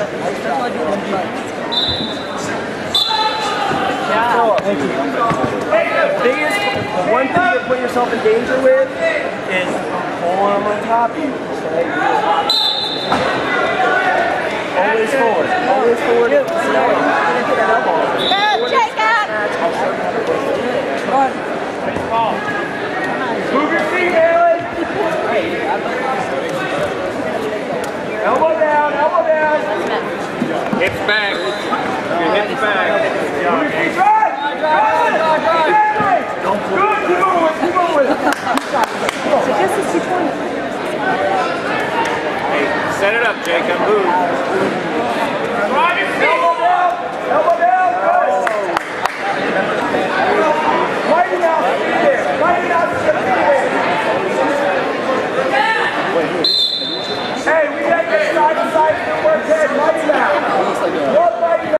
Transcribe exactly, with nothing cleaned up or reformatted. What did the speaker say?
Thank you. The biggest, the one thing you put yourself in danger with is pulling them on top of you. Okay? Always forward. Always forward. Go, check out. Come on. Move your feet, Maile. Elbow down, elbow down. Hips back. Your hips back. Move your feet. Run! Run! Don't good. Keep going with it. Keep going with it. Hey, set it up, Jacob. Move.